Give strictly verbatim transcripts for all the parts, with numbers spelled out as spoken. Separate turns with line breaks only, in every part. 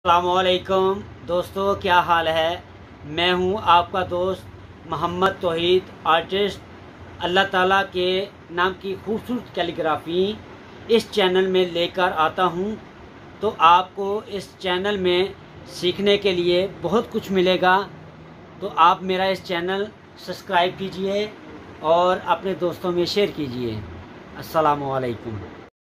अस्सलामुअलैकुम दोस्तों, क्या हाल है। मैं हूं आपका दोस्त मोहम्मद तौहीद, आर्टिस्ट। अल्लाह ताला के नाम की खूबसूरत कैलीग्राफी इस चैनल में लेकर आता हूं। तो आपको इस चैनल में सीखने के लिए बहुत कुछ मिलेगा। तो आप मेरा इस चैनल सब्सक्राइब कीजिए और अपने दोस्तों में शेयर कीजिए। अस्सलामुअलैकुम।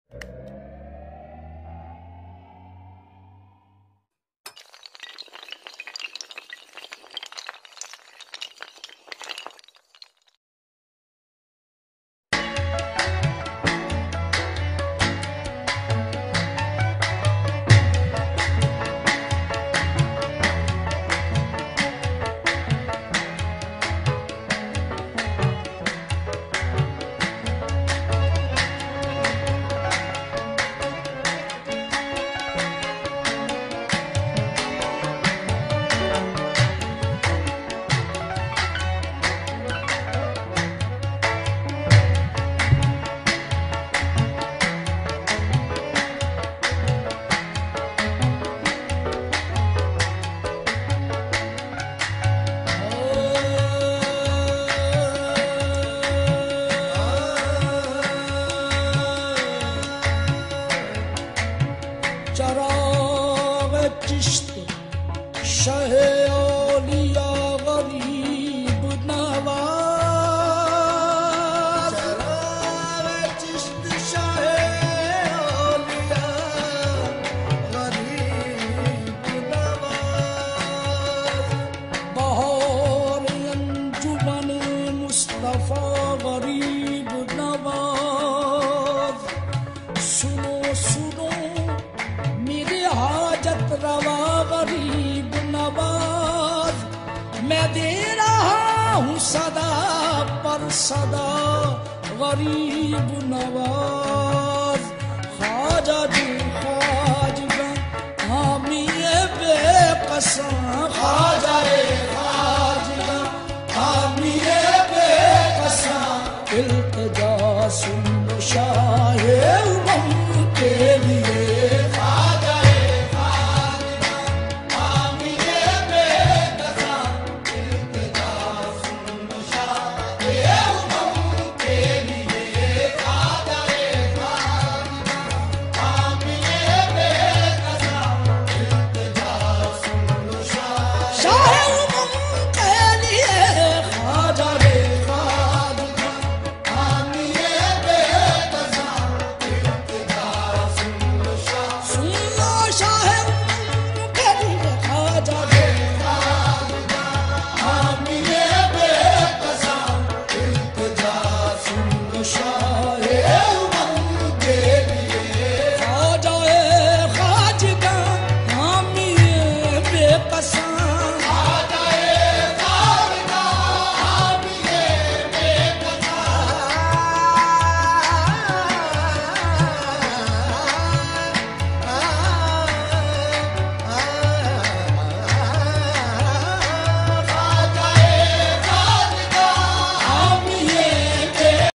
चराग चिश्त शाह औलिया गरीब नवाज। चराग चिश्त शाह औलिया गरीब नवाज। बहार अंजुमन मुस्तफा गरीब नवाज। सुनो सुनो मेरे हाजत रवा गरीब नवाज। मैं दे रहा हूँ सदा पर सदा गरीब नवाज। ख्वाजा जी ख्वाजा